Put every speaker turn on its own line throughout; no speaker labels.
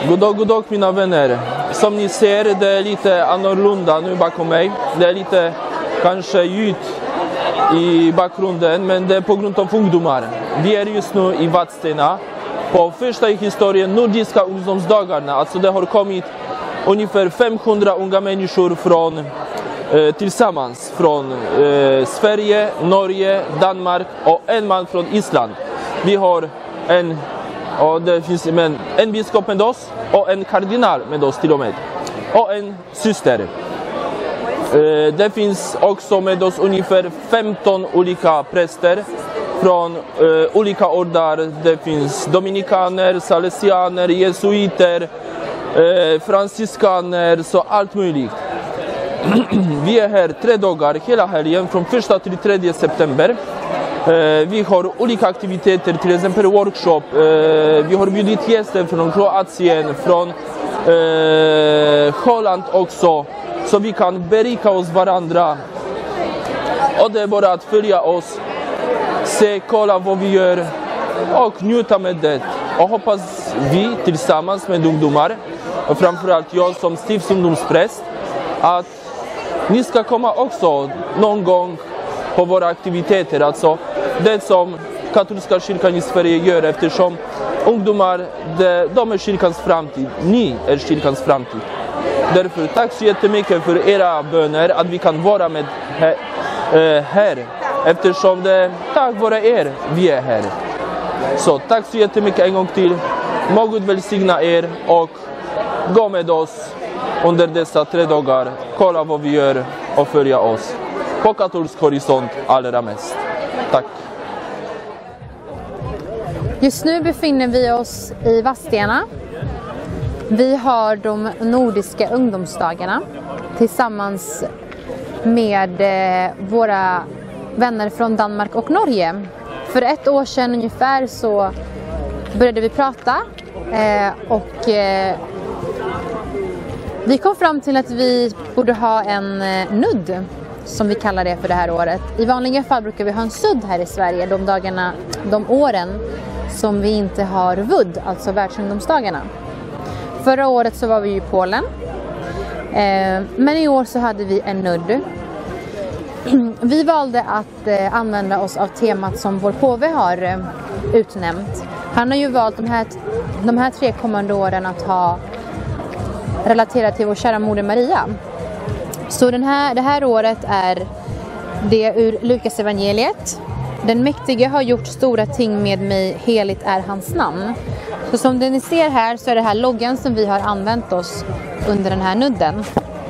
God dag mina vänner. Som ni ser, det är lite annorlunda nu bakom mig. Det är lite kanske ljud i bakgrunden, men det är på grund av ungdomar. Vi är just nu i Vadstena på första i historien nordiska ungdomsdagarna. Alltså det har kommit ungefär 500 unga människor från tillsammans från Sverige, Norge, Danmark och en man från Island. Vi har en biskop med oss och en kardinal med oss till och med. Och en syster. Det finns också med oss ungefär 15 olika präster från olika ordar. Det finns dominikaner, salesianer, jesuiter, franciskaner, så allt möjligt. Vi är här 3 dagar hela helgen från 1 till 3 september. Vi har olika aktiviteter, till exempel workshop. Vi har bjudit gäster från Kroatien, från Holland också. Så vi kan berika oss varandra. Och det är bara att följa oss, se, kolla vad vi gör och njuta med det. Och hoppas vi tillsammans med ungdomar, och framförallt jag som stiftsungdomspräst, att ni ska komma också någon gång på våra aktiviteter. Alltså det som katolska kyrkan i Sverige gör, eftersom ungdomar, de är kyrkans framtid. Ni är kyrkans framtid. Därför tack så jättemycket för era böner, att vi kan vara med här. Eftersom det tack vare er vi är här. Så tack så jättemycket en gång till. Må Gud välsigna er och gå med oss under dessa 3 dagar. Kolla vad vi gör och följa oss på katolsk horisont allra mest. Tack.
Just nu befinner vi oss i Vadstena. Vi har de nordiska ungdomsdagarna tillsammans med våra vänner från Danmark och Norge. För 1 år sedan ungefär så började vi prata och vi kom fram till att vi borde ha en nudd, som vi kallar det för det här året. I vanliga fall brukar vi ha en sudd här i Sverige de åren som vi inte har VUD, alltså världsungdomsdagarna. Förra året så var vi i Polen, men i år så hade vi en nudd. Vi valde att använda oss av temat som vår påve har utnämnt. Han har ju valt de här 3 kommande åren att ha relaterat till vår kära moder Maria. Så det här året är det ur Lukas evangeliet. Den mäktige har gjort stora ting med mig, heligt är hans namn. Så som ni ser här så är det här loggan som vi har använt oss under den här nudden.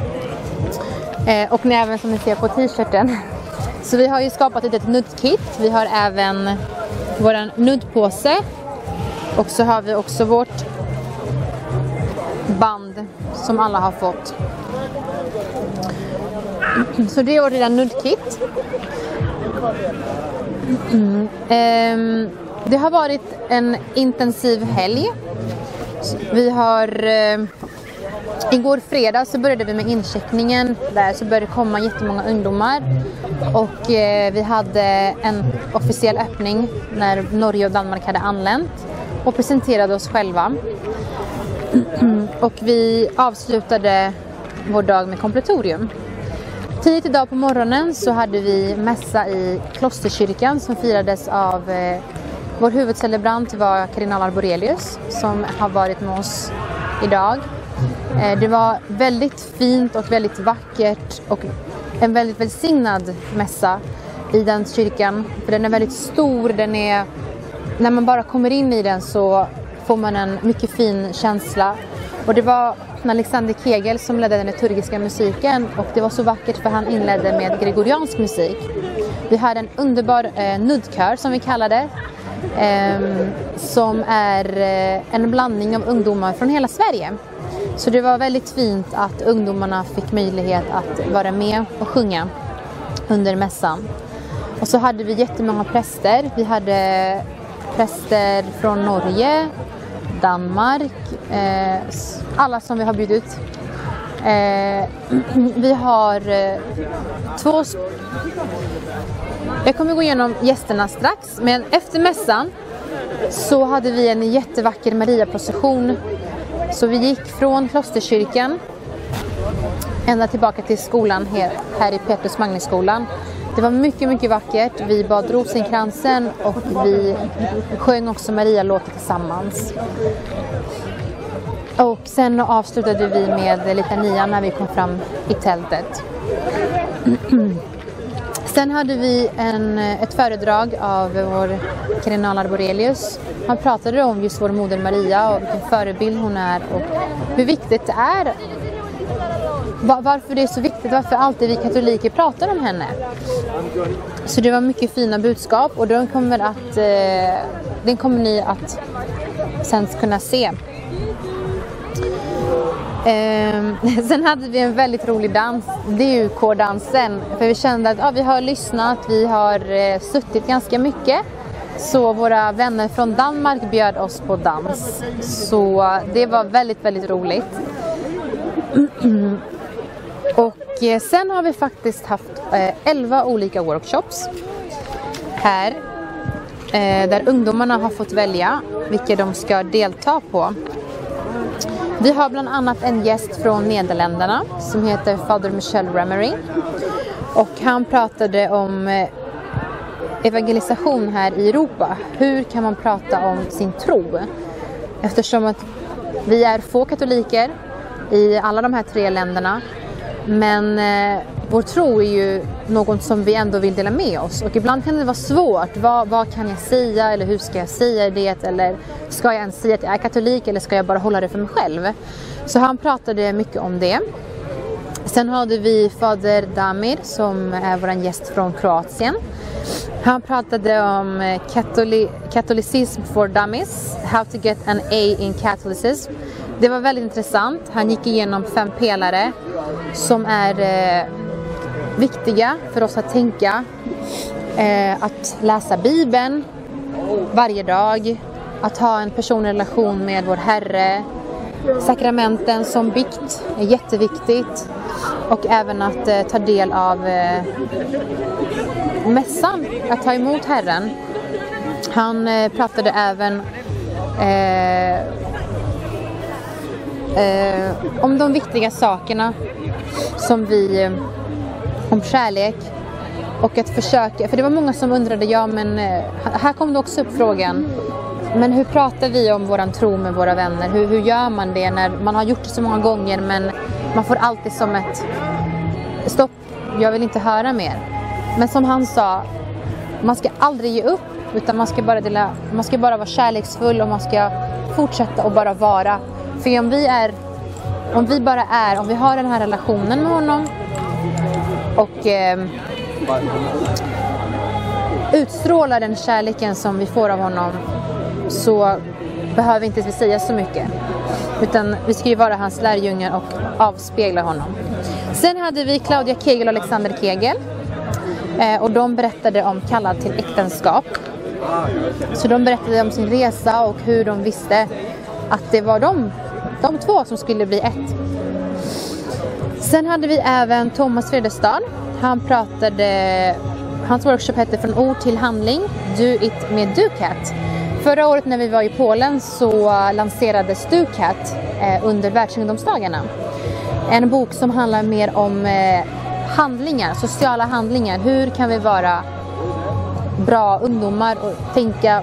Och även som ni ser på t-shirten. Så vi har ju skapat ett nuddkit. Vi har även våran nuddpåse. Och så har vi också vårt band som alla har fått. Så det är vårt lilla nuddkit. Det har varit en intensiv helg. Vi har igår fredag så började vi med incheckningen. Där så började det komma jättemånga ungdomar. Och vi hade en officiell öppning när Norge och Danmark hade anlänt. Och presenterade oss själva. Och vi avslutade vår dag med kompletorium. Tidigt idag på morgonen så hade vi mässa i klosterkyrkan som firades av vår huvudcelebrant var kardinal Arborelius som har varit med oss idag. Det var väldigt fint och väldigt vackert och en väldigt välsignad mässa i den kyrkan. För den är väldigt stor, när man bara kommer in i den så får man en mycket fin känsla. Och det var Alexander Kegel som ledde den liturgiska musiken och det var så vackert för han inledde med gregoriansk musik. Vi hade en underbar nuddkör som vi kallar det, som är en blandning av ungdomar från hela Sverige. Så det var väldigt fint att ungdomarna fick möjlighet att vara med och sjunga under mässan. Och så hade vi jättemånga präster. Vi hade präster från Norge, Danmark, alla som vi har bjudit. Vi har 2... Jag kommer gå igenom gästerna strax, men efter mässan så hade vi en jättevacker Maria-procession Så vi gick från Klosterkyrkan ända tillbaka till skolan här i Petrus Magnusskolan. Det var mycket, mycket vackert. Vi bad rosenkransen och vi sjöng också Maria-låten tillsammans. Och sen avslutade vi med litanian när vi kom fram i tältet. Sen hade vi ett föredrag av vår kardinal Arborelius. Han pratade om just vår moder Maria och vilken förebild hon är och hur viktigt det är. Varför det är så viktigt, varför alltid vi katoliker pratar om henne. Så det var mycket fina budskap och den kommer ni att sen kunna se. Sen hade vi en väldigt rolig dans, DUK-dansen. För vi kände att vi har lyssnat, vi har suttit ganska mycket. Så våra vänner från Danmark bjöd oss på dans. Så det var väldigt, väldigt roligt. Och sen har vi faktiskt haft 11 olika workshops här. Där ungdomarna har fått välja vilka de ska delta på. Vi har bland annat en gäst från Nederländerna som heter Father Michel Remery. Och han pratade om evangelisation här i Europa. Hur kan man prata om sin tro? Eftersom att vi är få katoliker i alla de här 3 länderna. Men vår tro är ju något som vi ändå vill dela med oss. Och ibland kan det vara svårt. Vad kan jag säga? Eller hur ska jag säga det? Eller ska jag ens säga att jag är katolik? Eller ska jag bara hålla det för mig själv? Så han pratade mycket om det. Sen hade vi Fader Damir som är vår gäst från Kroatien. Han pratade om Catholicism for Dummies. How to get an A in Catholicism. Det var väldigt intressant. Han gick igenom 5 pelare som är viktiga för oss att tänka. Att läsa Bibeln varje dag. Att ha en personlig relation med vår Herre. Sakramenten som bikt är jätteviktigt. Och även att ta del av mässan. Att ta emot Herren. Han pratade även om de viktiga sakerna som om kärlek och att försöka, för det var många som undrade, men här kom det också upp frågan, men hur pratar vi om våran tro med våra vänner, hur gör man det när man har gjort det så många gånger men man får alltid som ett stopp, jag vill inte höra mer. Men som han sa, man ska aldrig ge upp, utan man ska bara vara kärleksfull och man ska fortsätta och bara vara. För om vi har den här relationen med honom och utstrålar den kärleken som vi får av honom, så behöver inte vi säga så mycket. Utan vi ska ju vara hans lärjungar och avspegla honom. Sen hade vi Claudia Kegel och Alexander Kegel. Och de berättade om kallad till äktenskap. Så de berättade om sin resa och hur de visste att det var de 2 som skulle bli ett. Sen hade vi även Thomas Fredestad. Hans workshop hette Från ord till handling, Do it med DuCat. Förra året när vi var i Polen så lanserades DuCat under världsungdomsdagarna. En bok som handlar mer om handlingar, sociala handlingar. Hur kan vi vara bra ungdomar och tänka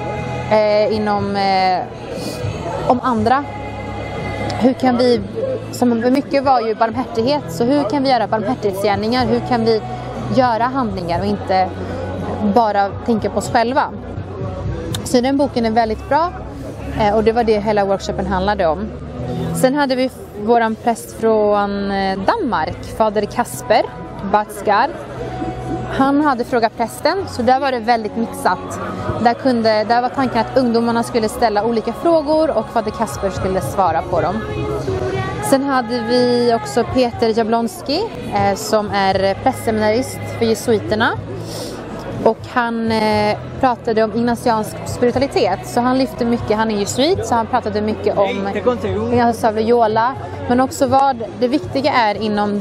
om andra? Hur kan vi, som mycket var ju barmhärtighet, så hur kan vi göra barmhärtighetsgärningar? Hur kan vi göra handlingar och inte bara tänka på oss själva? Så den boken är väldigt bra och det var det hela workshopen handlade om. Sen hade vi våran präst från Danmark, Fader Kasper Batskar. Han hade frågat prästen, så där var det väldigt mixat. Där var tanken att ungdomarna skulle ställa olika frågor och Fader Kasper skulle svara på dem. Sen hade vi också Peter Jablonski som är prästseminarist för jesuiterna. Och han pratade om ignatiansk spiritualitet. Så han lyfte mycket, han är jesuit, så han pratade mycket om Ignatius av Loyola. Men också vad det viktiga är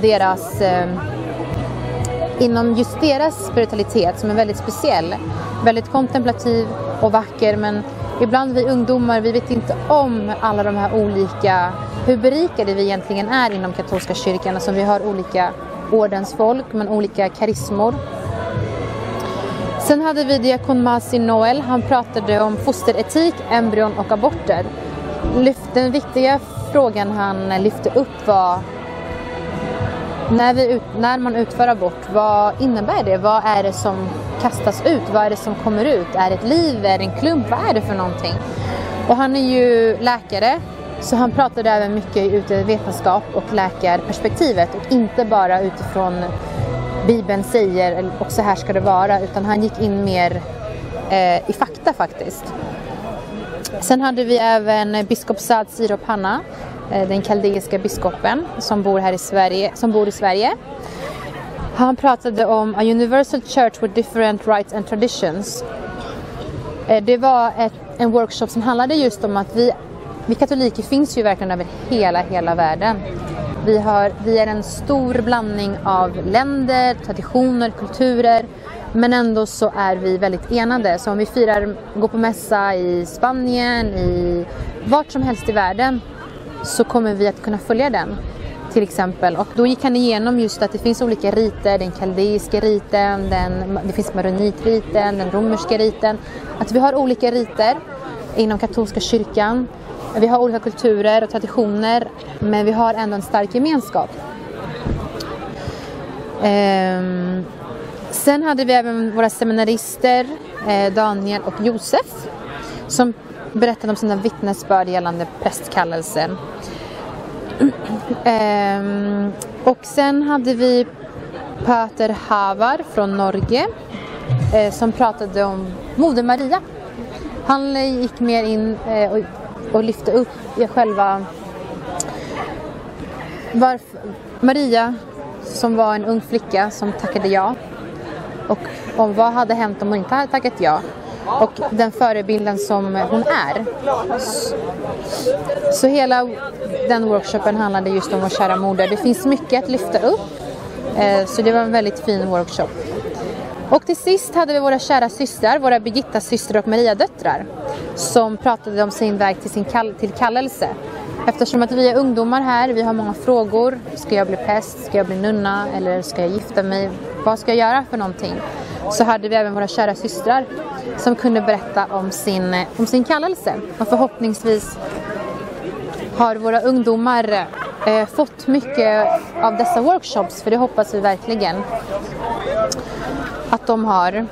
inom just deras spiritualitet som är väldigt speciell. Väldigt kontemplativ och vacker, men ibland vi ungdomar, vi vet inte om alla de här olika, hur berikade vi egentligen är inom katolska kyrkan. Alltså vi har olika ordensfolk men olika karismor. Sen hade vi diakon Marcin Noel, han pratade om fosteretik, embryon och aborter. Den viktiga frågan han lyfte upp var när man utför abort, vad innebär det? Vad är det som kastas ut? Vad är det som kommer ut? Är det ett liv? Är det en klump? Vad är det för någonting? Och han är ju läkare, så han pratade även mycket utifrån vetenskap och läkarperspektivet och inte bara utifrån Bibeln säger och så här ska det vara, utan han gick in mer i fakta faktiskt. Sen hade vi även biskop Saad Sirop Hanna, den kaldeiska biskopen som bor i Sverige. Han pratade om a universal church with different rites and traditions. Det var en workshop som handlade just om att vi katoliker finns ju verkligen över hela världen. Vi är en stor blandning av länder, traditioner, kulturer, men ändå så är vi väldigt enade. Så om vi går på mässa i Spanien, i vart som helst i världen, så kommer vi att kunna följa den till exempel. Och då gick han igenom just att det finns olika riter, den kaldeiska riten, det finns maronitriten, den romerska riten. Att vi har olika riter inom katolska kyrkan. Vi har olika kulturer och traditioner, men vi har ändå en stark gemenskap. Sen hade vi även våra seminarister, Daniel och Josef, som berättade om sina vittnesbörd gällande prästkallelsen. Och sen hade vi Pater Havar från Norge som pratade om Moder Maria. Han gick mer in och lyfte upp själva Maria, som var en ung flicka som tackade ja. Och om vad hade hänt om hon inte hade tackat ja. Och den förebilden som hon är. Så hela den workshopen handlade just om vår kära moder. Det finns mycket att lyfta upp. Så det var en väldigt fin workshop. Och till sist hade vi våra kära systrar, våra Birgitta systrar och Maria döttrar, som pratade om sin väg till kallelse. Eftersom att vi är ungdomar här, vi har många frågor. Ska jag bli präst? Ska jag bli nunna? Eller ska jag gifta mig? Vad ska jag göra för någonting? Så hade vi även våra kära systrar som kunde berätta om sin kallelse. Och förhoppningsvis har våra ungdomar fått mycket av dessa workshops, för det hoppas vi verkligen att de har.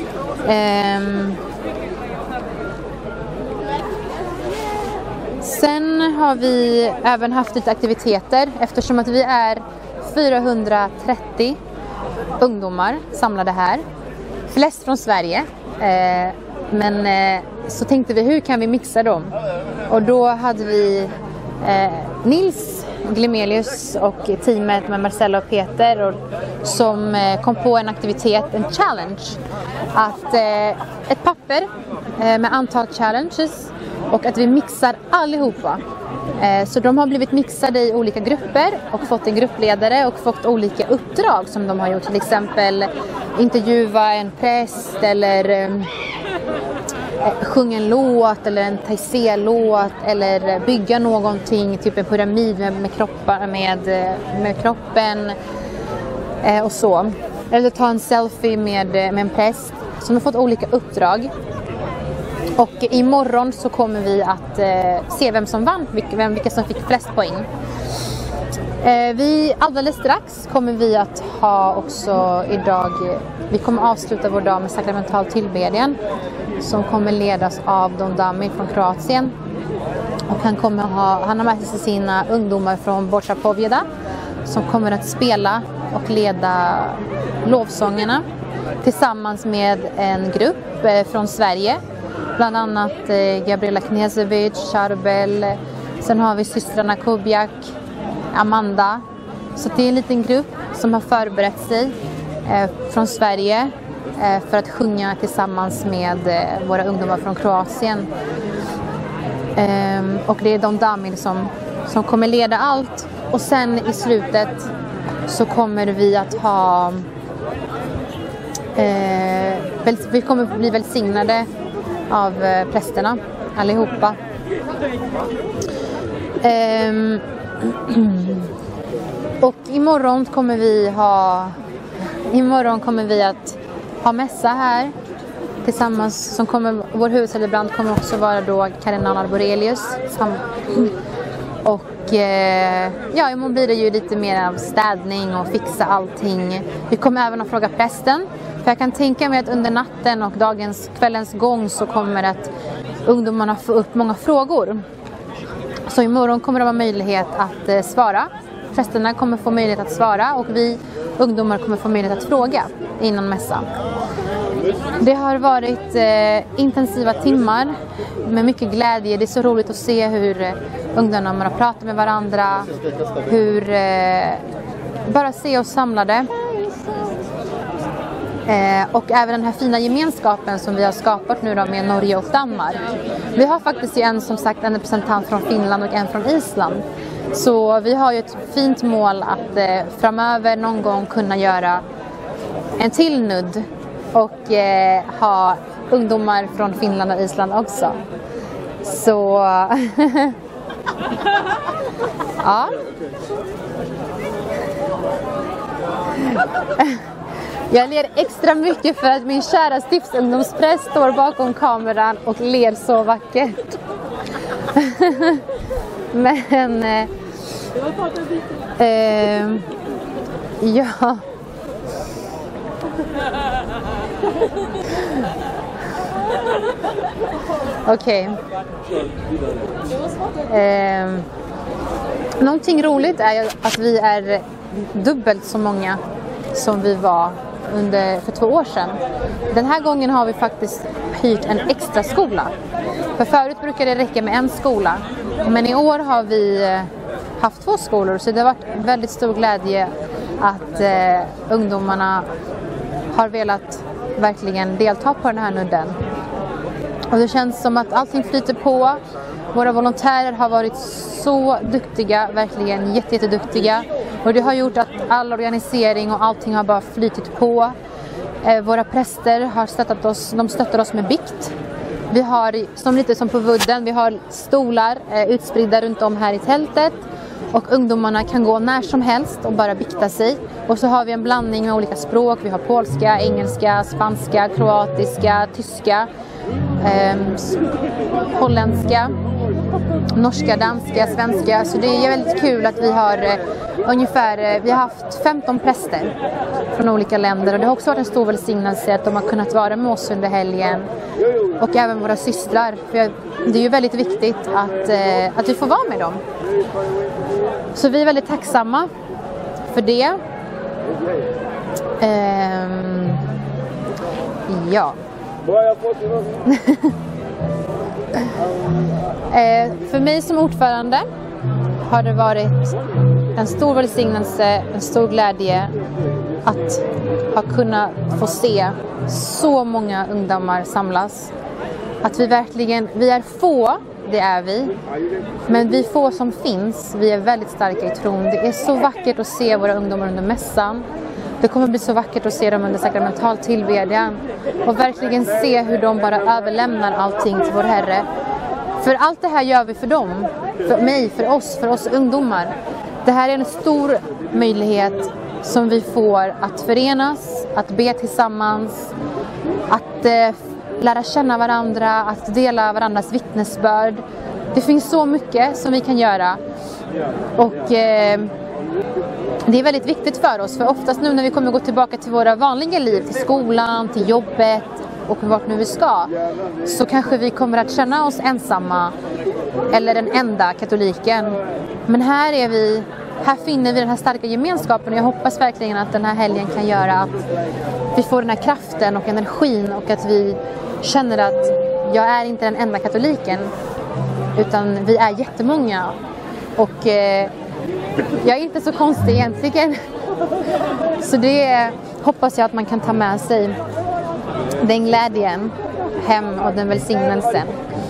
Sen har vi även haft lite aktiviteter eftersom att vi är 430 ungdomar samlade här. Flest från Sverige. Men så tänkte vi, hur kan vi mixa dem? Och då hade vi Nils Glimelius och teamet med Marcella och Peter som kom på en aktivitet, en challenge. Att ett papper med antal challenges och att vi mixar allihopa. Så de har blivit mixade i olika grupper och fått en gruppledare och fått olika uppdrag som de har gjort. Till exempel intervjua en präst eller sjunga en låt eller en taizé-låt eller bygga någonting, typ en pyramid med kroppen och så. Eller ta en selfie med en präst som har fått olika uppdrag. Och imorgon så kommer vi att se vem som vann, vilka som fick flest poäng. Alldeles strax kommer vi att ha också idag, vi kommer avsluta vår dag med sakramental tillbedjan som kommer ledas av Don Damir från Kroatien. Och han har med sig sina ungdomar från Borsa Povjeda som kommer att spela och leda lovsångerna tillsammans med en grupp från Sverige. Bland annat Gabriela Knezevic, Charbel, sen har vi systrarna Kubiak, Amanda. Så det är en liten grupp som har förberett sig från Sverige för att sjunga tillsammans med våra ungdomar från Kroatien. Och det är Don Damir som kommer leda allt. Och sen i slutet så kommer vi att ha vi kommer bli välsignade av prästerna allihopa. Och imorgon kommer vi att ha mässa här tillsammans. Som kommer, vår huvudcelebrant kommer också vara då kardinal Arborelius. Och ja, imorgon blir det ju lite mer av städning och fixa allting. Vi kommer även att fråga prästen. För jag kan tänka mig att under natten och kvällens gång så kommer att ungdomarna få upp många frågor. Så imorgon kommer det vara möjlighet att svara. Prästerna kommer få möjlighet att svara och vi ungdomar kommer få möjlighet att fråga innan mässan. Det har varit intensiva timmar med mycket glädje. Det är så roligt att se hur ungdomarna pratar med varandra. Bara se oss samlade. Och även den här fina gemenskapen som vi har skapat nu då med Norge och Danmark. Vi har faktiskt en representant från Finland och en från Island. Så vi har ju ett fint mål att framöver någon gång kunna göra en till nudd och ha ungdomar från Finland och Island också. Så ja. Jag ler extra mycket för att min kära stiftsungdomspräst står bakom kameran och ler så vackert. Men ja. Okej. Någonting roligt är ju att vi är dubbelt så många som vi var för 2 år sedan. Den här gången har vi faktiskt hyrt en extra skola. För förut brukar det räcka med en skola. Men i år har vi haft 2 skolor. Så det har varit väldigt stor glädje att ungdomarna har velat verkligen delta på den här nudden. Och det känns som att allting flyter på. Våra volontärer har varit så duktiga, verkligen jätteduktiga. Och det har gjort att all organisering och allting har bara flytit på. Våra präster har stöttat oss, de stöttar oss med bikt. Vi har, lite som på Wudden, vi har stolar utspridda runt om här i tältet. Och ungdomarna kan gå när som helst och bara bikta sig. Och så har vi en blandning med olika språk. Vi har polska, engelska, spanska, kroatiska, tyska, holländska, norska, danska, svenska. Så det är väldigt kul att vi har haft 15 präster från olika länder. Och det har också varit en stor välsignelse att de har kunnat vara med oss under helgen. Och även våra systrar. För det är ju väldigt viktigt att vi får vara med dem. Så vi är väldigt tacksamma för det. Ja. För mig som ordförande har det varit en stor välsignelse, en stor glädje att ha kunnat få se så många ungdomar samlas. Att vi är få, det är vi. Men vi få som finns, vi är väldigt starka i tron. Det är så vackert att se våra ungdomar under mässan. Det kommer bli så vackert att se dem under sakramental tillbedjan. Och verkligen se hur de bara överlämnar allting till vår Herre. För allt det här gör vi för dem. För mig, för oss ungdomar. Det här är en stor möjlighet som vi får att förenas, att be tillsammans, att lära känna varandra, att dela varandras vittnesbörd. Det finns så mycket som vi kan göra. Och det är väldigt viktigt för oss. För oftast nu när vi kommer gå tillbaka till våra vanliga liv, till skolan, till jobbet och vart nu vi ska, så kanske vi kommer att känna oss ensamma eller den enda katoliken. Men här finner vi den här starka gemenskapen och jag hoppas verkligen att den här helgen kan göra att vi får den här kraften och energin och att vi känner att jag är inte den enda katoliken utan vi är jättemånga och jag är inte så konstig egentligen. Så det hoppas jag att man kan ta med sig den glädjen hem och den välsignelsen.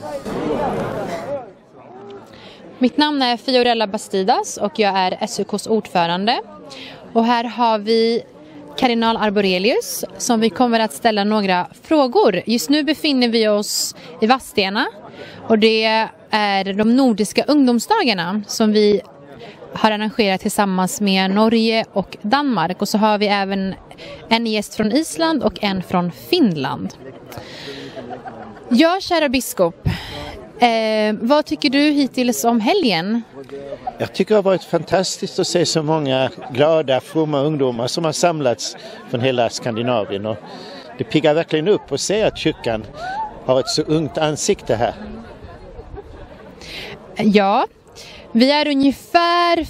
Mitt namn är Fiorella Bastidas och jag är SUKs ordförande. Och här har vi kardinal Arborelius som vi kommer att ställa några frågor. Just nu befinner vi oss i Vadstena Och det är de nordiska ungdomsdagarna som vi har arrangerat tillsammans med Norge och Danmark. Och så har vi även en gäst från Island och en från Finland. Ja, kära biskop. Vad tycker du hittills om helgen?
Jag tycker det har varit fantastiskt att se så många glada, fromma ungdomar som har samlats från hela Skandinavien. Och det piggar verkligen upp att se att kyrkan har ett så ungt ansikte här.
Ja, vi är ungefär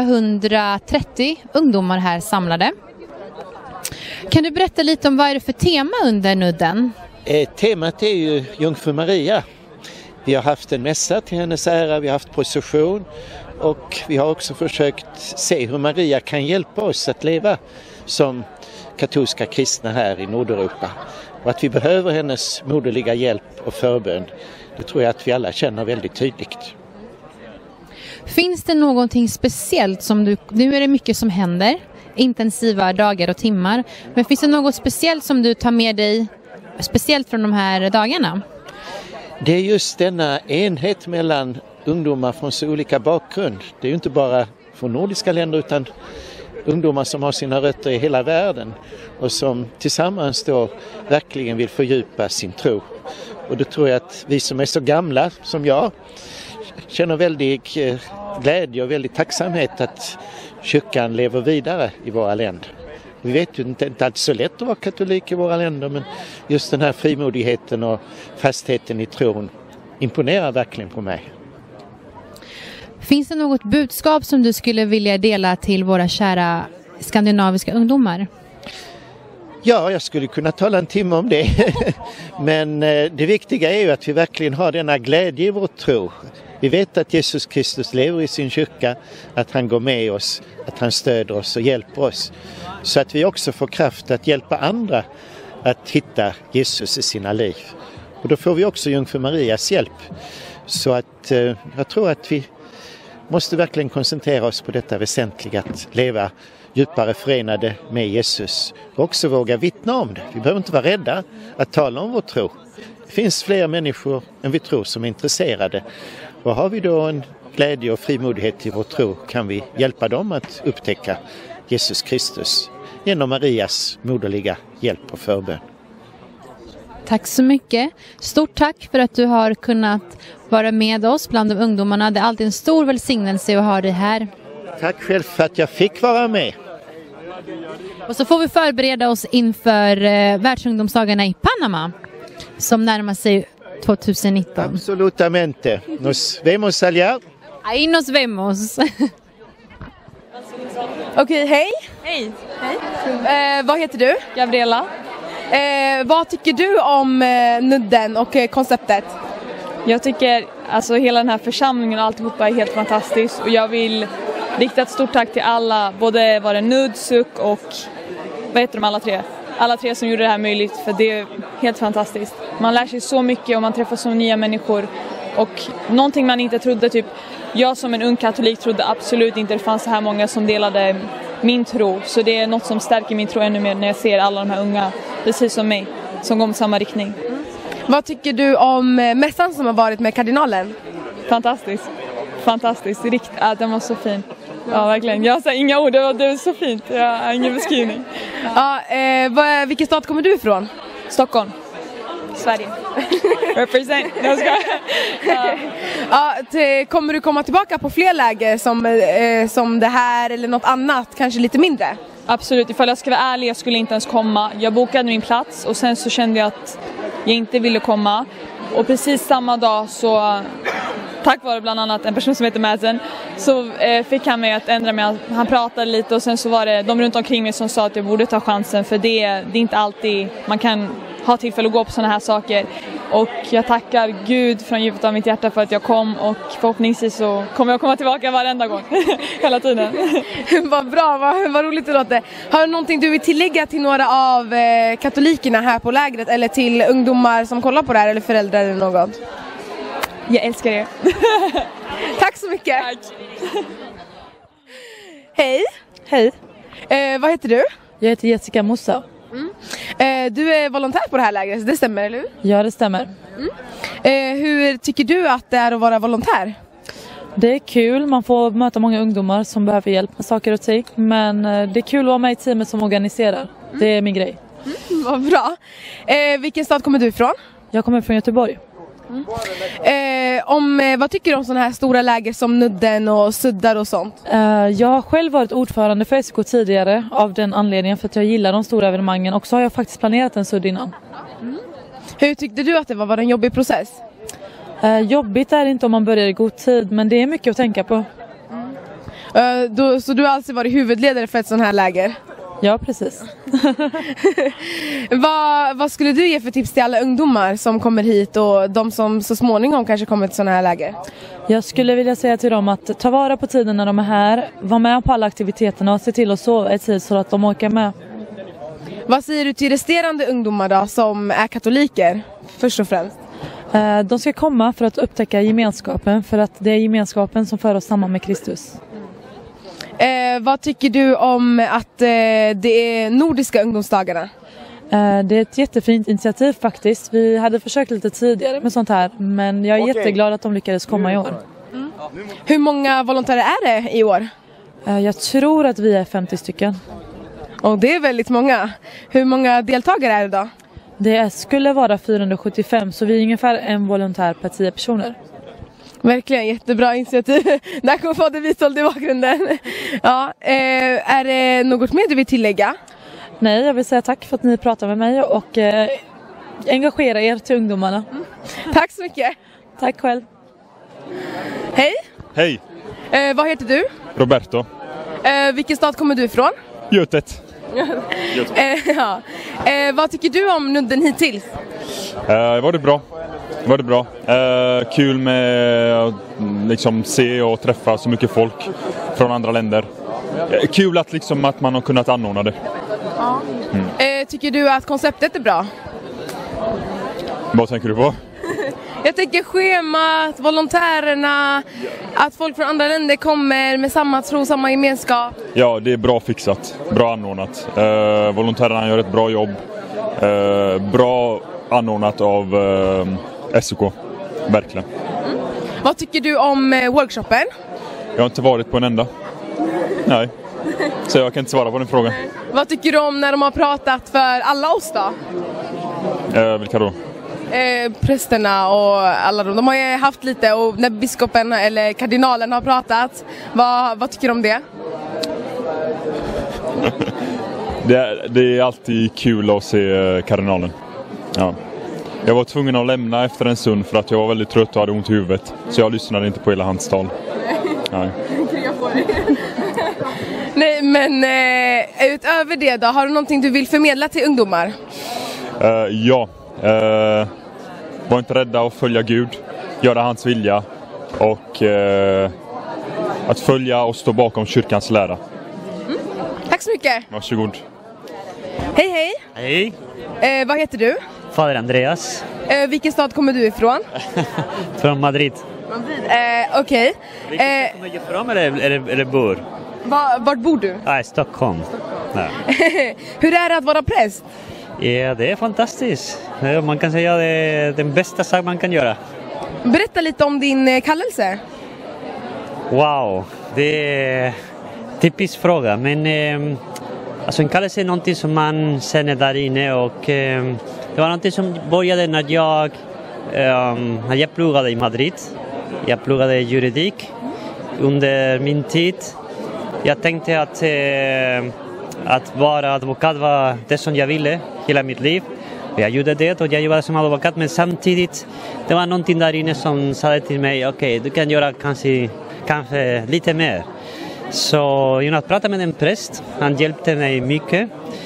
430 ungdomar här samlade. Kan du berätta lite om vad är det för tema under nudden?
Temat är ju Jungfru Maria. Vi har haft en mässa till hennes ära, vi har haft procession och vi har också försökt se hur Maria kan hjälpa oss att leva som katolska kristna här i Nordeuropa. Och att vi behöver hennes moderliga hjälp och förbön, det tror jag att vi alla känner väldigt tydligt.
Finns det någonting speciellt som nu är det mycket som händer, intensiva dagar och timmar, men finns det något speciellt som du tar med dig speciellt från de här dagarna?
Det är just denna enhet mellan ungdomar från så olika bakgrund. Det är ju inte bara från nordiska länder utan ungdomar som har sina rötter i hela världen och som tillsammans då verkligen vill fördjupa sin tro. Och då tror jag att vi som är så gamla som jag känner väldigt glädje och väldigt tacksamhet att kyrkan lever vidare i våra länder. Vi vet ju inte alltid så lätt att vara katolik i våra länder, men just den här frimodigheten och fastheten i tron imponerar verkligen på mig.
Finns det något budskap som du skulle vilja dela till våra kära skandinaviska ungdomar?
Ja, jag skulle kunna tala en timme om det. Men det viktiga är ju att vi verkligen har denna glädje i vår tro. Vi vet att Jesus Kristus lever i sin kyrka, att han går med oss, att han stöder oss och hjälper oss. Så att vi också får kraft att hjälpa andra att hitta Jesus i sina liv. Och då får vi också Jungfru Marias hjälp. Så att jag tror att vi måste verkligen koncentrera oss på detta väsentliga, att leva djupare förenade med Jesus. Och också våga vittna om det. Vi behöver inte vara rädda att tala om vår tro. Det finns fler människor än vi tror som är intresserade. Och har vi då en glädje och frimodighet i vår tro kan vi hjälpa dem att upptäcka Jesus Kristus genom Marias moderliga hjälp och förbön.
Tack så mycket. Stort tack för att du har kunnat vara med oss bland de ungdomarna. Det är alltid en stor välsignelse att ha dig här.
Tack själv för att jag fick vara med.
Och så får vi förbereda oss inför världsungdomsdagarna i Panama som närmar sig 2019.
Absolutamente. Nos vemos allá.
Ahí nos vemos.
Okej, hej.
Hej.
Vad heter du?
Gabriella.
Vad tycker du om nudden och konceptet?
Jag tycker alltså hela den här församlingen och alltihopa är helt fantastiskt. Och jag vill rikta ett stort tack till alla, både var det Nudd, Suck och vad heter de alla tre? Alla tre som gjorde det här möjligt, för det är helt fantastiskt. Man lär sig så mycket och man träffar så nya människor. Och någonting man inte trodde, typ jag som en ung katolik trodde absolut inte det fanns så här många som delade min tro. Så det är något som stärker min tro ännu mer när jag ser alla de här unga, precis som mig, som går i samma riktning.
Vad tycker du om mässan som har varit med kardinalen?
Fantastiskt. Fantastiskt. Den var så fin. Ja, verkligen. Jag har inga ord. Det var så fint. Jag har ingen beskrivning.
Ja, vilken stad kommer du ifrån?
Stockholm. Sverige. Represent.
Kommer du komma tillbaka på fler läger som det här eller något annat, kanske lite mindre?
Absolut. Ifall jag ska vara ärlig, jag skulle inte ens komma. Jag bokade min plats och sen så kände jag att jag inte ville komma. Och precis samma dag så, tack vare bland annat en person som heter Madsen, så fick han mig att ändra mig. Han pratade lite och sen så var det de runt omkring mig som sa att jag borde ta chansen. För det är inte alltid man kan ha tillfälle att gå på sådana här saker. Och jag tackar Gud från djupet av mitt hjärta för att jag kom, och förhoppningsvis så kommer jag komma tillbaka varenda gång, hela tiden.
Vad bra, vad roligt det låter. Har du någonting du vill tillägga till några av katolikerna här på lägret, eller till ungdomar som kollar på det här, eller föräldrar eller något?
Jag älskar er.
Tack så mycket.
Tack.
Hej.
Hej.
Vad heter du?
Jag heter Jessica Mossa.
Du är volontär på det här lägret, det stämmer, eller hur?
Ja, det stämmer.
Hur tycker du att det är att vara volontär?
Det är kul, man får möta många ungdomar som behöver hjälp med saker och ting. Men det är kul att vara med i teamet som organiserar. Det är min grej.
Vad bra. Vilken stad kommer du ifrån?
Jag kommer från Göteborg.
Vad tycker du om sådana här stora läger som Nudden och Suddar och sånt?
Jag har själv varit ordförande för SK tidigare av den anledningen för att jag gillar de stora evenemangen. Och så har jag faktiskt planerat en sudd innan.
Hur tyckte du att det var? Var det en jobbig process?
Jobbigt är det inte om man börjar i god tid, men det är mycket att tänka på.
Så du har alltså varit huvudledare för ett sådant här läger?
Ja, precis.
Vad skulle du ge för tips till alla ungdomar som kommer hit och de som så småningom kanske kommer till sådana här läger?
Jag skulle vilja säga till dem att ta vara på tiden när de är här, var med på alla aktiviteterna och se till att sova i tid så att de orkar med.
Vad säger du till resterande ungdomar då som är katoliker först och främst?
De ska komma för att upptäcka gemenskapen, för att det är gemenskapen som för oss samman med Kristus.
Vad tycker du om att det är Nordiska ungdomsdagarna?
Det är ett jättefint initiativ faktiskt. Vi hade försökt lite tidigare med sånt här, men jag är jätteglad att de lyckades komma i år.
Hur många volontärer är det i år?
Jag tror att vi är 50 stycken.
Och det är väldigt många. Hur många deltagare är det då?
Det skulle vara 475, så vi är ungefär en volontär per 10 personer.
Verkligen jättebra initiativ. Där kommer Fader Witold i bakgrunden. Ja, är det något mer du vill tillägga?
Nej, jag vill säga tack för att ni pratar med mig och engagera er till ungdomarna.
Tack så mycket.
Tack själv.
Hej.
Hej.
Vad heter du?
Roberto.
Vilken stad kommer du ifrån?
Götet.
Ja. Vad tycker du om Nudden hittills?
Var det bra. Kul med att liksom se och träffa så mycket folk från andra länder. Kul att man har kunnat anordna det.
Tycker du att konceptet är bra?
Vad tänker du på?
Jag tänker schemat, volontärerna, att folk från andra länder kommer med samma tro, samma gemenskap.
Ja, det är bra fixat, bra anordnat. Volontärerna gör ett bra jobb. Bra anordnat av SK, verkligen.
Vad tycker du om workshopen?
Jag har inte varit på en enda. Nej, så jag kan inte svara på den frågan.
Vad tycker du om när de har pratat för alla oss då?
Vilka då?
Prästerna och alla de har ju haft lite, och när biskopen eller kardinalen har pratat, vad tycker du om det?
Det är alltid kul att se kardinalen. Ja. Jag var tvungen att lämna efter en stund för att jag var väldigt trött och hade ont i huvudet. Så jag lyssnade inte på hela hans tal. Nej.
Nej, men utöver det då, har du någonting du vill förmedla till ungdomar?
Ja. Var inte rädda att följa Gud. Göra hans vilja. Och att följa och stå bakom kyrkans lära.
Tack så mycket.
Varsågod.
Hej.
Hej,
Vad heter du?
Fader Andreas
Vilken stad kommer du ifrån?
från Madrid.
Okej.
Kommer du ifrån eller bor?
Vart bor du?
I Stockholm. Ja.
Hur är det att vara präst?
Ja, det är fantastiskt. Man kan säga att det är den bästa sak man kan göra.
Berätta lite om din kallelse.
Wow, det är en typisk fråga. Men alltså en kallelse är någonting som man känner där inne. Och det var någonting som började när jag pluggade i Madrid. Jag pluggade juridik under min tid. Jag tänkte att vara advokat var det som jag ville hela mitt liv. Jag gjorde det och jag jobbade som advokat, men samtidigt det var någonting där inne som sa till mig, okej, du kan göra kanske lite mer. Så genom att prata med en präst, han hjälpte mig mycket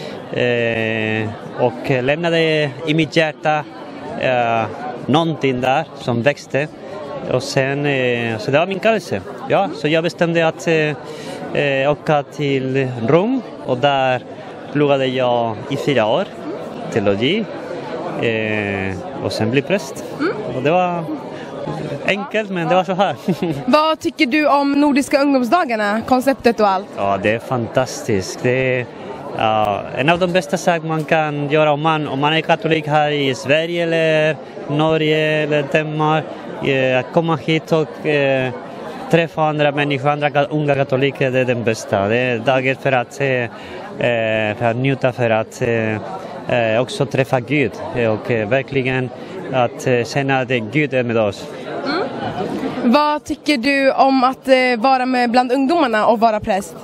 och lämnade i mitt hjärta någonting där som växte. Och sen, så det var min kallelse. Ja, så jag bestämde att åka till Rom och där pluggade jag i 4 år teologi och sen blev präst. Och det var enkelt, men det var så här.
Vad tycker du om Nordiska ungdomsdagarna, konceptet och allt?
Ja, det är fantastiskt. Det En av de bästa saker man kan göra om man är katolik här i Sverige eller Norge eller Danmark, att komma hit och träffa andra människor, andra unga katoliker, det är den bästa. Det är dagen för att njuta, för att också träffa Gud och verkligen att känna att Gud är med oss.
Vad tycker du om att vara med bland ungdomarna och vara präst?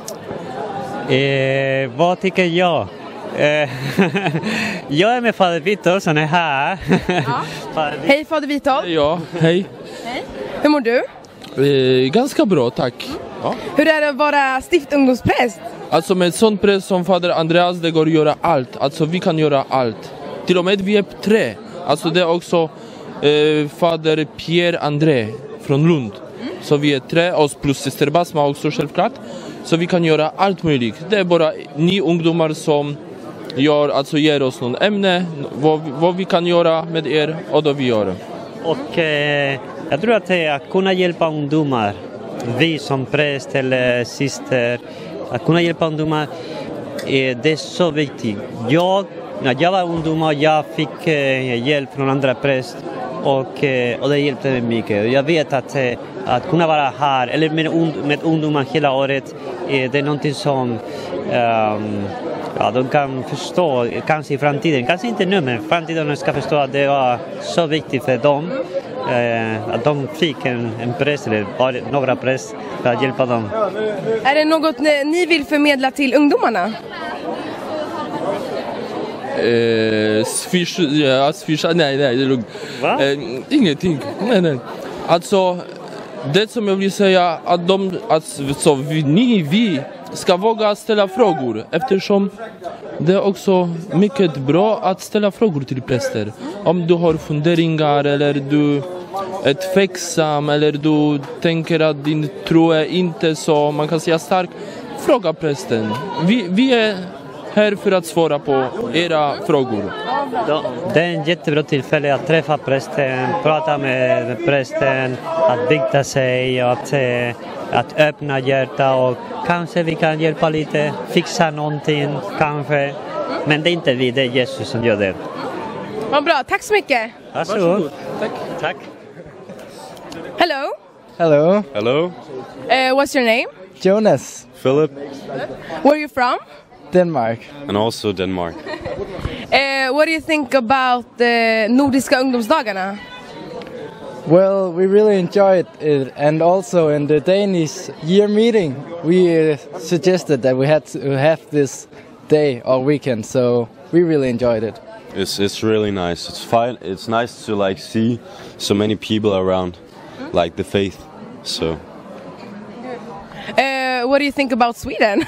Vad tycker jag? Jag är med Fader Witold som är här.
Hej Fader Witold.
Ja, hej.
Hej. Hur mår du?
Ganska bra, tack. Ja.
Hur är det att vara stiftungdomspräst?
Alltså med sån präst som Fader Andreas, det går att göra allt. Alltså vi kan göra allt. Till och med vi är 3. Alltså det är också Fader Pierre André från Lund. Så vi är 3, oss plus syster Basma också självklart. Så vi kan göra allt möjligt. Det är bara ni ungdomar som ger oss någon ämne, vad vi kan göra med er, och då vi gör det.
Och jag tror att kunna hjälpa ungdomar, vi som präst eller syster, att kunna hjälpa ungdomar, det är så viktigt. När jag var ungdom, jag fick hjälp från andra präst och det hjälpte mig mycket. Jag vet att kunna vara här eller med ungdomar hela året, det är någonting som de kan förstå kanske i framtiden. Kanske inte nu, men framtiden ska förstå att det var så viktigt för dem. Att de fick en präst eller några präst för att hjälpa dem.
Är det något ni vill förmedla till ungdomarna?
Nej, det är lugnt. Ingenting. Nej. Alltså, det som jag vill säga, vi ska våga ställa frågor, eftersom det är också mycket bra att ställa frågor till präster. Om du har funderingar eller du är tveksam eller du tänker att din tro är inte så, man kan säga, stark, fråga prästen. Vi är här för att svara på era frågor.
Det är en jättebra tillfälle att träffa prästen, prata med prästen, att bygga sig och att öppna hjärta, och kanske vi kan hjälpa lite, fixa någonting kanske. Men det är inte vi, det är Jesus som gör det.
Vad bra, tack så mycket.
Varsågod. Tack.
Hello.
Hello.
Hello.
What's your name?
Jonas.
Philip.
Where are you from?
Denmark.
And also Denmark.
What do you think about the Nordiska ungdomsdagarna?
Well, we really enjoyed it, and also in the Danish year meeting, we suggested that we had to have this day or weekend, so we really enjoyed it.
It's really nice. It's fine. It's nice to see so many people around, like the faith. So.
What do you think about Sweden?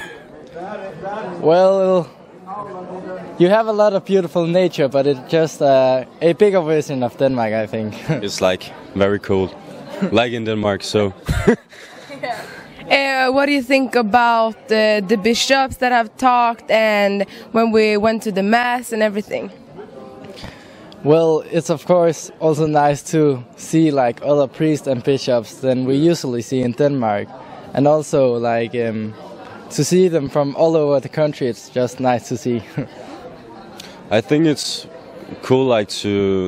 Well, you have a lot of beautiful nature, but it's just a bigger version of Denmark, I think.
It's very cold, like in Denmark. So.
What do you think about the bishops that have talked, and when we went to the mass and everything?
Well, it's of course also nice to see other priests and bishops than we usually see in Denmark, and also to see them from all over the country. It's just nice to see.
I think it's cool to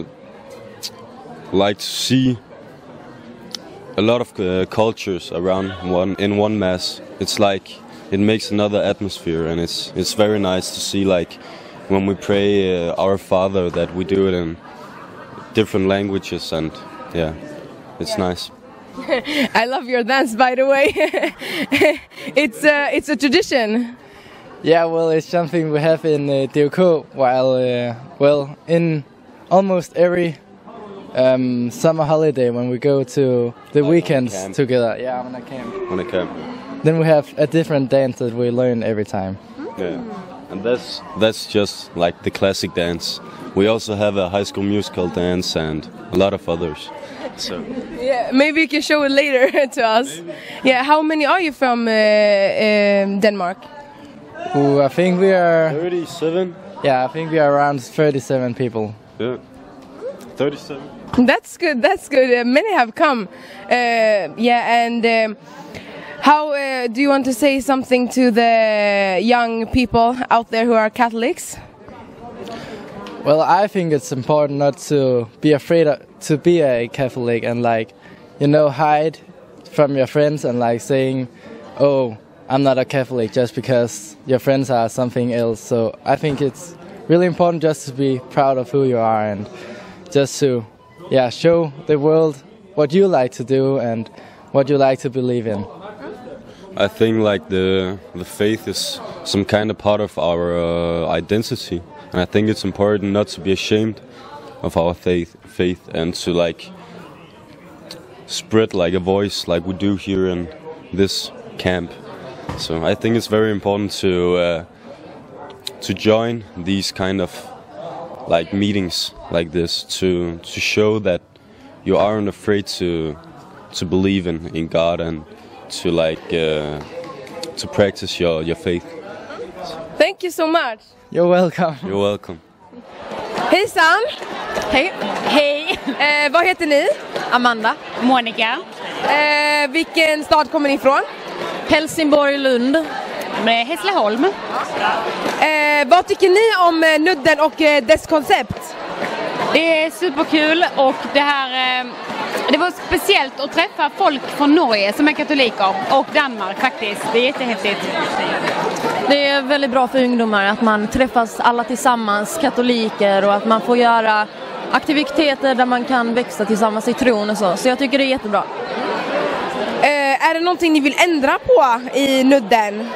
see a lot of cultures around in one mass. It's it makes another atmosphere, and it's very nice to see when we pray Our Father that we do it in different languages, and it's nice.
I love your dance, by the way. It's a tradition.
Yeah, well, it's something we have in DOK, while in almost every summer holiday when we go to the weekends together. Yeah, on a camp. Then we have a different dance that we learn every time.
Yeah, and that's just the classic dance. We also have a High School Musical dance and a lot of others. So.
Yeah, maybe you can show it later to us. Maybe. Yeah, how many are you from Denmark?
I think we are
37.
Yeah, I think we are around 37 people.
Yeah, 37.
That's good. Many have come. And How do you want to say something to the young people out there who are Catholics?
Well, I think it's important not to be afraid to be a Catholic and hide from your friends and saying, "Oh, I'm not a Catholic," just because your friends are something else. So I think it's really important just to be proud of who you are and just to show the world what you like to do and what you like to believe in.
I think the faith is some kind of part of our identity, and I think it's important not to be ashamed of our faith and to spread a voice like we do here in this camp. So I think it's very important to join these kind of meetings like this to show that you aren't afraid to believe in God and to practice your faith.
Thank you so much.
You're welcome.
You're welcome.
Hejsan!
Hej! Hej!
Vad heter ni?
Amanda. Monica.
Vilken stad kommer ni ifrån?
Helsingborg, Lund. Med Hässleholm.
Vad tycker ni om nudden och dess koncept?
Det är superkul och det var speciellt att träffa folk från Norge som är katoliker och Danmark faktiskt. Det är jättehäftigt.
Det är väldigt bra för ungdomar att man träffas alla tillsammans, katoliker, och att man får göra aktiviteter där man kan växa tillsammans i tron och så. Så jag tycker det är jättebra.
Är det någonting ni vill ändra på i nudden?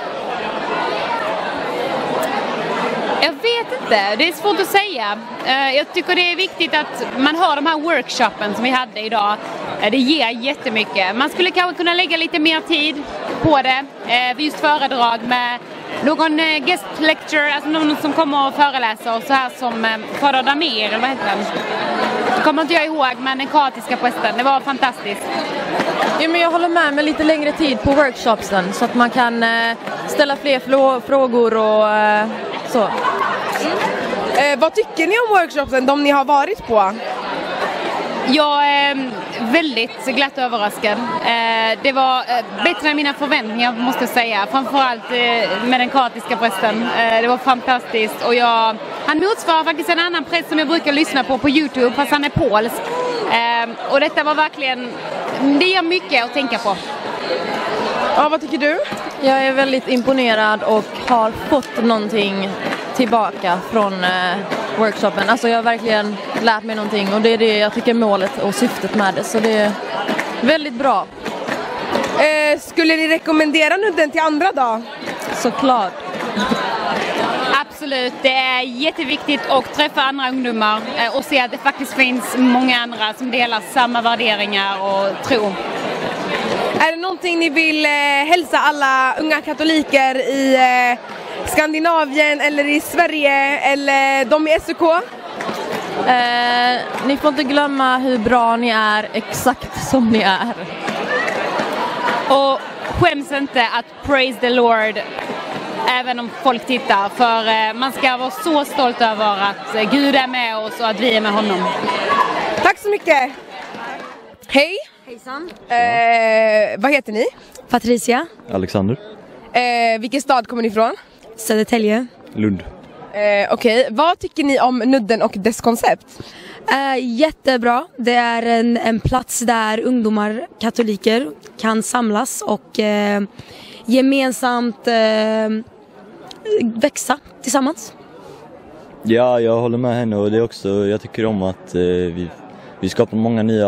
Jag vet inte, det är svårt att säga. Jag tycker det är viktigt att man har de här workshopen som vi hade idag. Det ger jättemycket. Man skulle kanske kunna lägga lite mer tid på det. För just föredrag med någon guest lecture, alltså någon som kommer och föreläser och så här som Fader Damir, eller vad heter den? Det kommer inte jag ihåg, men den kroatiska prästen. Det var fantastiskt.
Ja, men jag håller med lite längre tid på workshopsen så att man kan ställa fler frågor och så.
Vad tycker ni om workshopsen, de ni har varit på?
Jag är väldigt glatt överraskad. Det var bättre än mina förväntningar, måste jag säga. Framförallt med den kroatiska prästen. Det var fantastiskt. Och han motsvarar faktiskt en annan präst som jag brukar lyssna på YouTube, fast han är polsk. Och detta var verkligen, det ger mycket att tänka på.
Ja, vad tycker du?
Jag är väldigt imponerad och har fått någonting tillbaka från workshopen. Alltså jag har verkligen lärt mig någonting och det är det jag tycker är målet och syftet med det. Så det är väldigt bra.
Skulle ni rekommendera nudden till andra då?
Såklart.
Absolut, det är jätteviktigt att träffa andra ungdomar och se att det faktiskt finns många andra som delar samma värderingar och tro.
Är det någonting ni vill hälsa alla unga katoliker i Skandinavien eller i Sverige eller de i SUK?
Ni får inte glömma hur bra ni är, exakt som ni är.
Och skäms inte att praise the Lord även om folk tittar, för man ska vara så stolt över att Gud är med oss och att vi är med honom.
Tack så mycket! Hej!
Hejsan!
Vad heter ni?
Patricia.
Alexander.
Vilken stad kommer ni ifrån?
Södertälje.
Lund.
Okej, vad tycker ni om nudden och dess koncept?
Jättebra. Det är en plats där ungdomar, katoliker, kan samlas och gemensamt växa tillsammans.
Ja, jag håller med henne och det är också, jag tycker om att vi skapar många nya,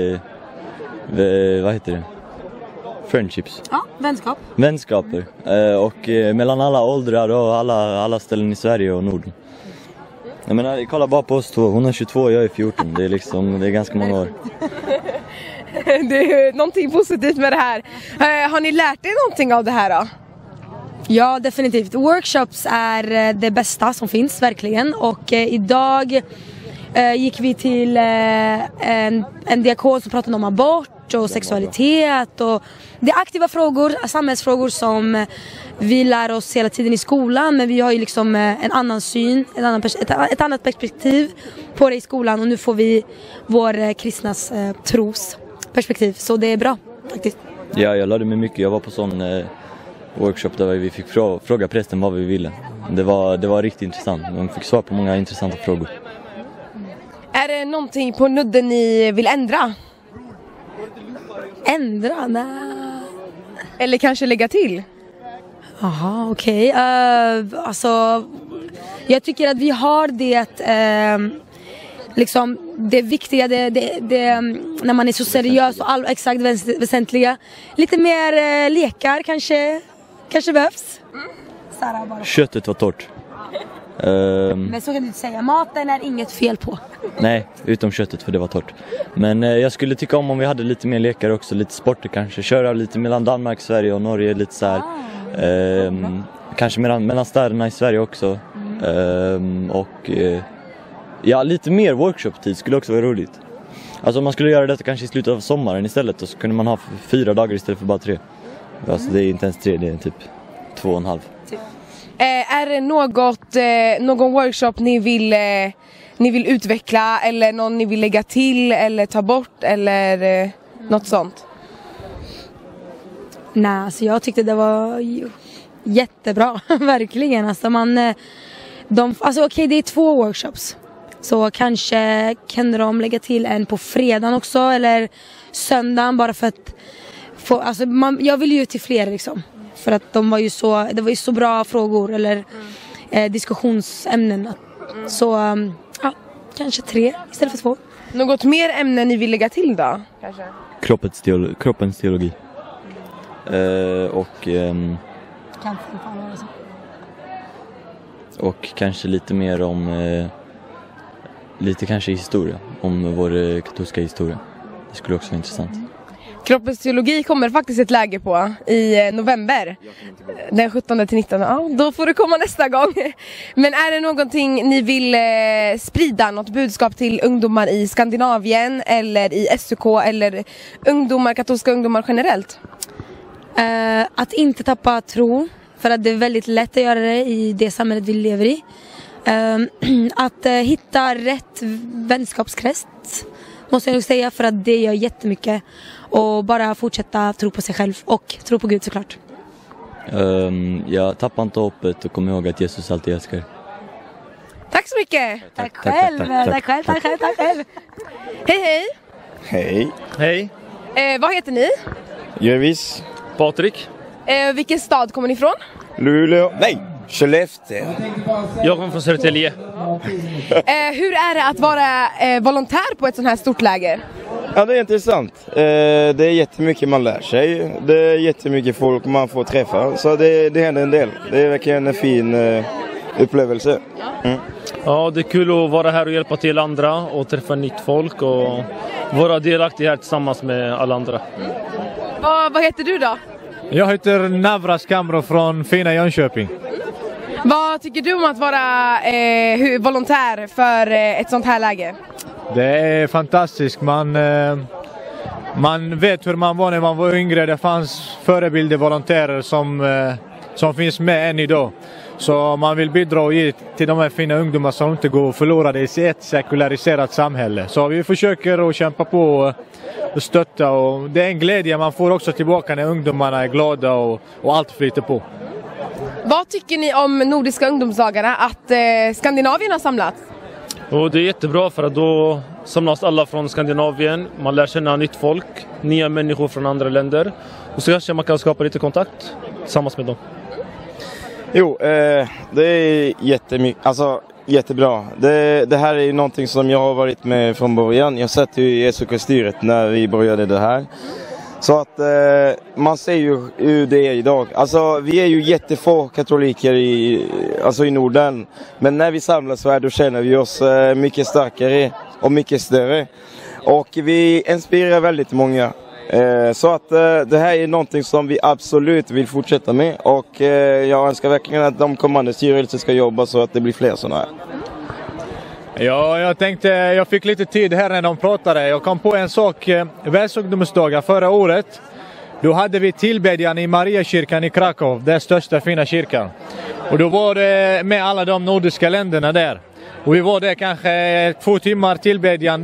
vad heter det? Friendships.
Ja, vänskap.
Vänskaper. Och mellan alla åldrar och alla ställen i Sverige och Norden. Jag menar, kolla bara på oss två. Hon är 22 och jag är 14. Det är ganska många år.
Det är någonting positivt med det här. Har ni lärt er någonting av det här då?
Ja, definitivt. Workshops är det bästa som finns, verkligen. Och idag gick vi till en diakon som pratade om abort och sexualitet. Och det är aktiva frågor, samhällsfrågor som vi lär oss hela tiden i skolan. Men vi har ju liksom en annan syn, ett annat perspektiv på det i skolan. Och nu får vi vår kristnas tros perspektiv. Så det är bra faktiskt.
Ja, jag lärde mig mycket. Jag var på sån workshop där vi fick fråga prästen vad vi ville. Det var riktigt intressant. De fick svar på många intressanta frågor.
Är det någonting på nudden ni vill ändra?
Ändra? Nej.
Eller kanske lägga till?
Jaha, okej. Alltså, jag tycker att vi har det... liksom det viktiga, det när man är så seriös och exakt väsentliga. Lite mer lekar kanske behövs. Sara, bara.
Köttet var torrt.
Men så kan du inte säga. Maten är inget fel på.
Nej, utom köttet för det var torrt. Men jag skulle tycka om vi hade lite mer lekar också, lite sporter kanske. Köra lite mellan Danmark, Sverige och Norge, lite så här. Kanske mellan städerna i Sverige också. Ja, lite mer workshop-tid skulle också vara roligt. Alltså man skulle göra detta kanske i slutet av sommaren istället, och så kunde man ha 4 dagar istället för bara 3. Alltså det är inte ens 3, det är typ 2,5.
Är det någon workshop ni vill utveckla, eller någon ni vill lägga till eller ta bort eller något sånt?
Nej, alltså jag tyckte det var jättebra, verkligen. Alltså okej, det är 2 workshops. Så kanske kan de lägga till en på fredagen också, eller söndagen, bara för att jag vill ju till fler liksom. För att det var ju så bra frågor eller diskussionsämnen. Så ja, kanske 3 istället för 2.
Något mer ämne ni vill lägga till då? Kanske?
Kroppens teologi. Och kanske lite mer om lite kanske historia, om vår katolska historia. Det skulle också vara intressant.
Kroppens teologi kommer faktiskt ett läge på i november. Den 17-19. Ja, då får du komma nästa gång. Men är det någonting ni vill sprida, något budskap till ungdomar i Skandinavien eller i SUK eller katolska ungdomar generellt?
Att inte tappa tro, för att det är väldigt lätt att göra det i det samhället vi lever i. Att hitta rätt vänskapskrets, måste jag nog säga, för att det gör jättemycket. Och bara fortsätta tro på sig själv och tro på Gud såklart.
Jag tappar inte hoppet och kommer ihåg att Jesus alltid älskar.
Tack så mycket.
Tack själv.
Hej.
Hej.
Vad heter ni?
Jövis. Patrik.
Vilken stad kommer ni ifrån?
Luleå. Nej, Skellefteå. Jag kommer från Södertälje.
Hur är det att vara volontär på ett sånt här stort läger?
Ja, det är intressant. Det är jättemycket man lär sig. Det är jättemycket folk man får träffa. Så det händer en del. Det är verkligen en fin upplevelse. Mm. Ja, det är kul att vara här och hjälpa till andra och träffa nytt folk och vara delaktig här tillsammans med alla andra.
Vad heter du då?
Jag heter Navras Kamro från fina Jönköping.
Vad tycker du om att vara volontär för ett sånt här läger?
Det är fantastiskt. Man vet hur man var när man var yngre. Det fanns förebilder, volontärer som finns med än idag. Så man vill bidra och ge till de här fina ungdomar som inte går förlorade i ett sekulariserat samhälle. Så vi försöker att kämpa på och stötta. Och det är en glädje man får också tillbaka när ungdomarna är glada och allt flyter på.
Vad tycker ni om Nordiska ungdomsdagarna, att Skandinavien har samlats?
Och det är jättebra, för att då samlas alla från Skandinavien. Man lär känna nytt folk, nya människor från andra länder. Och så kanske man kan skapa lite kontakt tillsammans med dem. Jo, det är jättebra. Det här är någonting som jag har varit med från början. Jag satt ju i SOK-styret när vi började det här. Så att man ser ju hur det är idag. Alltså vi är ju jättefå katoliker i Norden. Men när vi samlas här, då känner vi oss mycket starkare och mycket större. Och vi inspirerar väldigt många. Så att det här är någonting som vi absolut vill fortsätta med. Och jag önskar verkligen att de kommande styrelser ska jobba så att det blir fler sådana här.
Ja, jag fick lite tid här när de pratade. Jag kom på en sak. Världsungdomsdagar förra året. Då hade vi tillbedjan i Mariakyrkan i Krakow. Den största fina kyrkan. Och då var det med alla de nordiska länderna där. Och vi var där kanske 2 timmar tillbedjan där.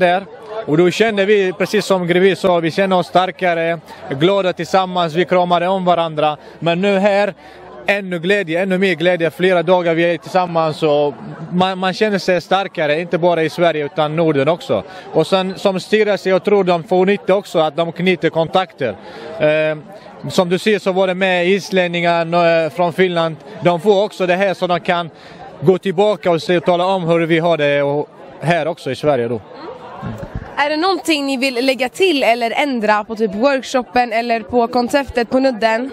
Och då kände vi, precis som Grevi sa, vi känner oss starkare, glada tillsammans, vi kramade om varandra. Men nu här, ännu mer glädje, flera dagar vi är tillsammans och man känner sig starkare, inte bara i Sverige utan Norden också. Och sen som styrelse, jag tror de får nytta också att de knyter kontakter. Som du ser så var det med islänningar från Finland, de får också det här så de kan gå tillbaka och se och tala om hur vi har det och här också i Sverige då.
Är det någonting ni vill lägga till eller ändra på typ workshopen eller på konceptet på Nudden?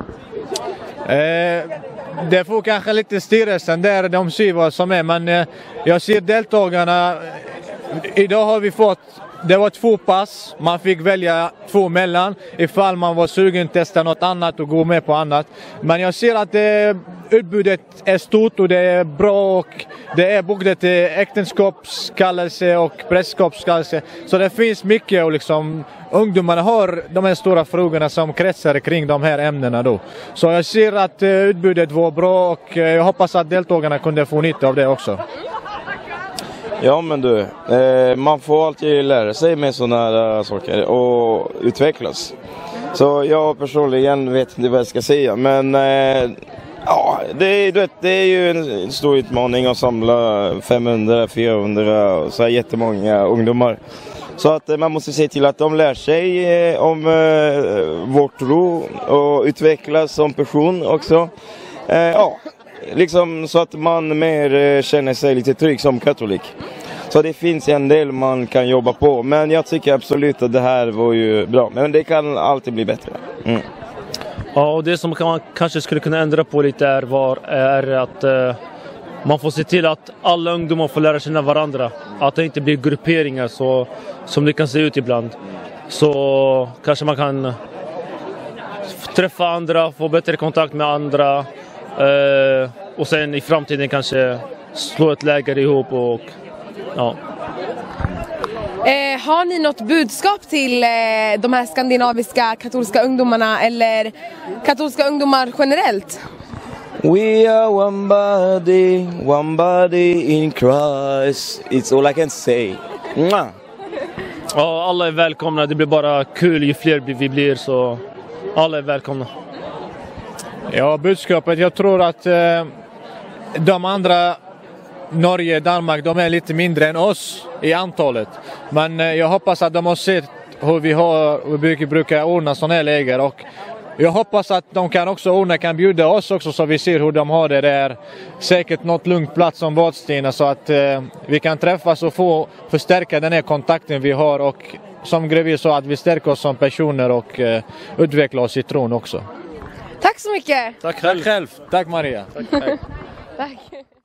Det får kanske lite styrelsen där de ser vad som är, men jag ser deltagarna. Idag har vi fått, det var 2 pass, man fick välja 2 mellan ifall man var sugen att testa något annat och gå med på annat. Men jag ser att utbudet är stort och det är bra och det är både till äktenskapskallelse och prästskapskallelse. Så det finns mycket och liksom ungdomarna har de här stora frågorna som kretsar kring de här ämnena då. Så jag ser att utbudet var bra och jag hoppas att deltagarna kunde få nytta av det också.
Ja men du, man får alltid lära sig med sådana här saker och utvecklas. Så jag personligen vet inte vad jag ska säga, men ja, det är ju en stor utmaning att samla 500, 400 och så här jättemånga ungdomar. Så att man måste se till att de lär sig om vår tro och utvecklas som person också. Ja, liksom så att man mer känner sig lite trygg som katolik. Så det finns en del man kan jobba på, men jag tycker absolut att det här var ju bra. Men det kan alltid bli bättre. Mm.
Ja, och det som man kanske skulle kunna ändra på lite är att man får se till att alla ungdomar får lära känna varandra. Att det inte blir grupperingar så, som det kan se ut ibland. Så kanske man kan träffa andra, få bättre kontakt med andra. Och sen i framtiden kanske slå ett läger ihop och ja.
Har ni något budskap till de här skandinaviska katolska ungdomarna eller katolska ungdomar generellt?
We are one body in Christ. It's all I can say. Mwah.
Ja, alla är välkomna. Det blir bara kul ju fler vi blir, så alla är välkomna.
Ja, budskapet. Jag tror att de andra, Norge, Danmark, de är lite mindre än oss i antalet. Men jag hoppas att de har sett hur vi brukar ordna sådana här läger. Och jag hoppas att de kan bjuda oss också så vi ser hur de har det där. Säkert något lugnt plats som Vadstena så att vi kan träffas och få förstärka den här kontakten vi har. Och som Grevi sa, att vi stärker oss som personer och utvecklar oss i tron också.
Tack så mycket!
Tack själv! Tack Maria!
Tack.
Tack.